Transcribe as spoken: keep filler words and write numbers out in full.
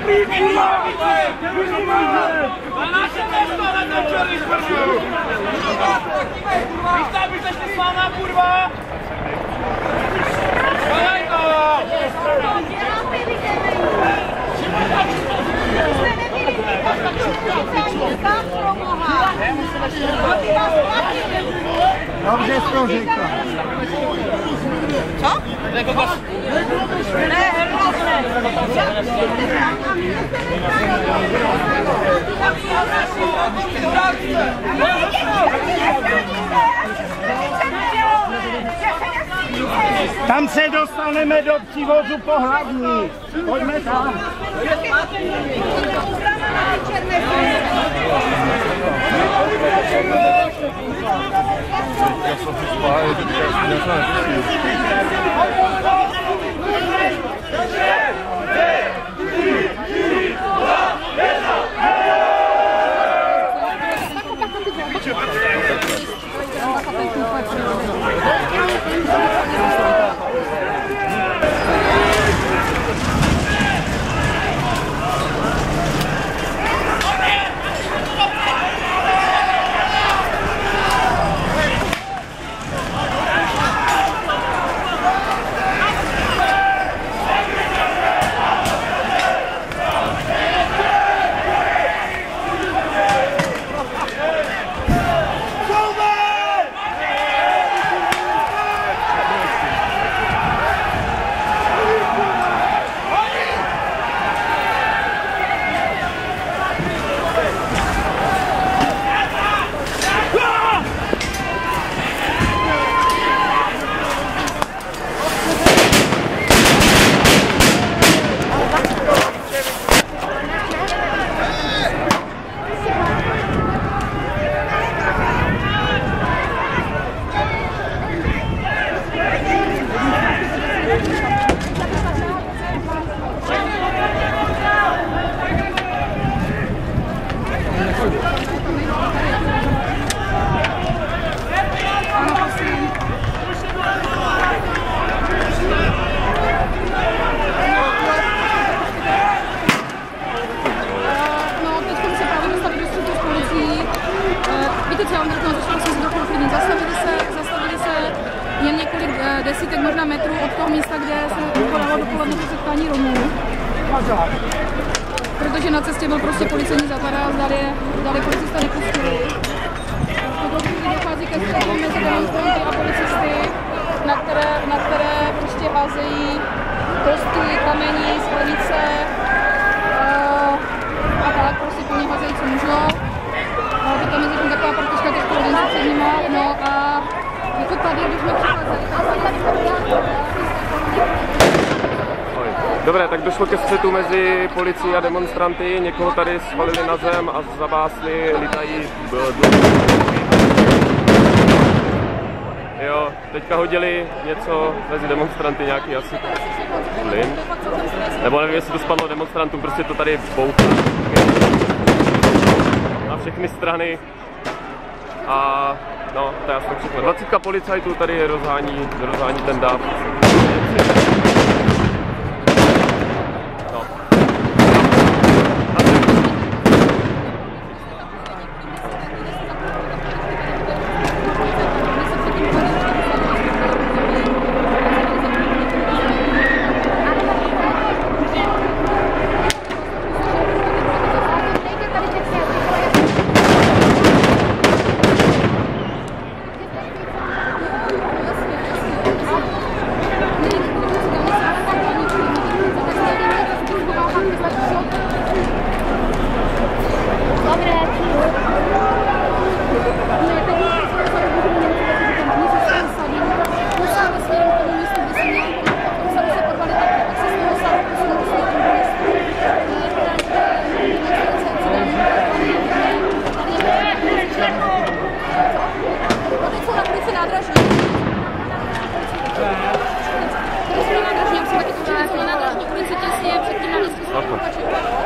prý, kurva! Na naše město natočili, kurva! Víš, aby se šli s váma, kurva! Dělej to! Dobře jsi to řekla. Co? Ne, hernosne. Tam se dostaneme do přívozu po hlavní. Pojďme tam. Já jsem si spájel, že já jsem desítek možná metrů od toho místa, kde se konalo dopoledne to setkání Romů. Protože na cestě byl prostě policejní západ a zdali, zdali policista nepustili. V tuto chvíli dochází ke střetu mezi demonstranty a policisty, na které, na které prostě házejí kostky, kamení, sklenice uh, a tak prostě po ně házejí co můžou. A to tam je zatím taková partička těch organizací nima, no a jako tady, když jsme přicházeli, Dobré, tak došlo ke střetu mezi policií a demonstranty, někoho tady svalili na zem a zabásli, litají Jo, teďka hodili něco mezi demonstranty, nějaký asi plyn. Nebo nevím, jestli to spadlo demonstrantům, prostě to tady bouchá. Na všechny strany. A no, to je jasno všechno. dvacítka policajtů tady rozhání, rozhání ten dáv. nádražní, jak se taky to dělá, na nádražní ulici těsně před tím náměstím.